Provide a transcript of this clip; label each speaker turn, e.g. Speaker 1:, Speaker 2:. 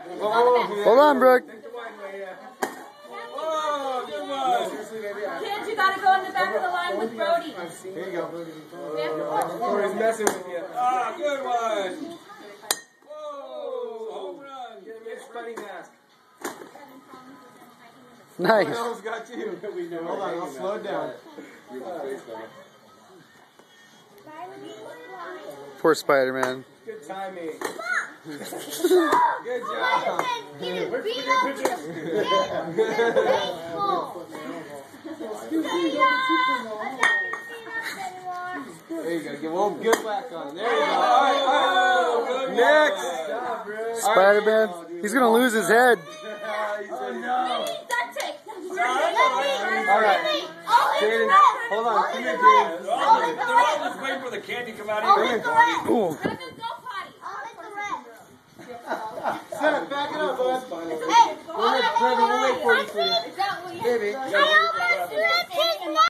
Speaker 1: Hold on, Brooke.
Speaker 2: Oh, good one.
Speaker 3: Kids, you gotta go in the back of the line with Brody.
Speaker 1: Here you go.
Speaker 2: Oh, he's messing with you. Ah, good one. Whoa, home run. Get him a spinning mask.
Speaker 1: Nice.
Speaker 2: What else got you? Hold on, I'll slow it down.
Speaker 1: Poor Spider-Man.
Speaker 2: Good timing. Good job.
Speaker 4: He was beat up with a baseball.
Speaker 2: There you go. Give one good whack on him. There you go. All right. Next.
Speaker 1: Spider-Man. He's gonna lose his head.
Speaker 2: Oh, no.
Speaker 4: All
Speaker 2: right. Jaden, hold on. Come here, Jaden. They're all just waiting for the candy to come out
Speaker 4: I'll
Speaker 2: here.
Speaker 4: hit the red.
Speaker 1: Ooh.
Speaker 4: I'll hit the red.
Speaker 2: Set, back it up, bud.
Speaker 4: Hey,
Speaker 2: We'll wait for you.
Speaker 4: is that what you
Speaker 2: Baby.
Speaker 4: I almost